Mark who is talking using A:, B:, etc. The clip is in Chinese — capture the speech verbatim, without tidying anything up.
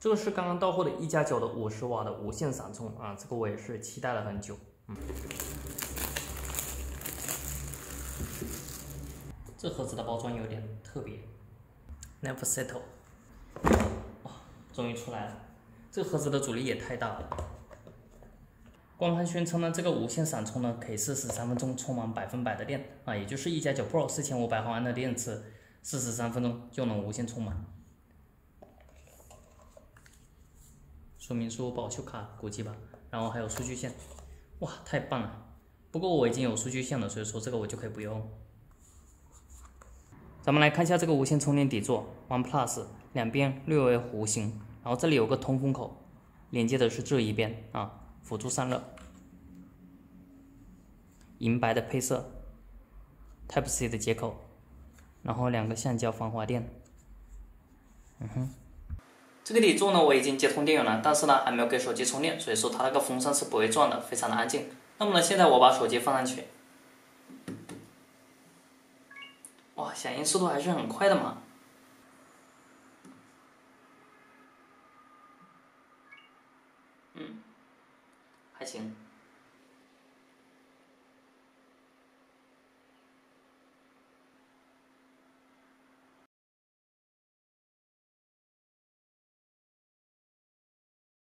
A: 这个是刚刚到货的一加九的五十瓦的无线闪充啊，这个我也是期待了很久。嗯，这盒子的包装有点特别 ，Never Settle， 哇，终于出来了。这个盒子的阻力也太大了。官方宣称呢，这个无线闪充呢可以四十三分钟充满百分百的电啊，也就是一加九 Pro 四千五百毫安的电池，四十三分钟就能无线充满。说明书、保修卡、估计吧，然后还有数据线，哇，太棒了！不过我已经有数据线了，所以说这个我就可以不用。咱们来看一下这个无线充电底座 OnePlus， 两边略为弧形，然后这里有个通风口，连接的是这一边啊，辅助散热。银白的配色 ，Type C 的接口，然后两个橡胶防滑垫。嗯哼。这个底座呢，我已经接通电源了，但是呢还没有给手机充电，所以说它那个风扇是不会转的，非常的安静。那么呢，现在我把手机放上去，哇，响应速度还是很快的嘛。嗯，还行。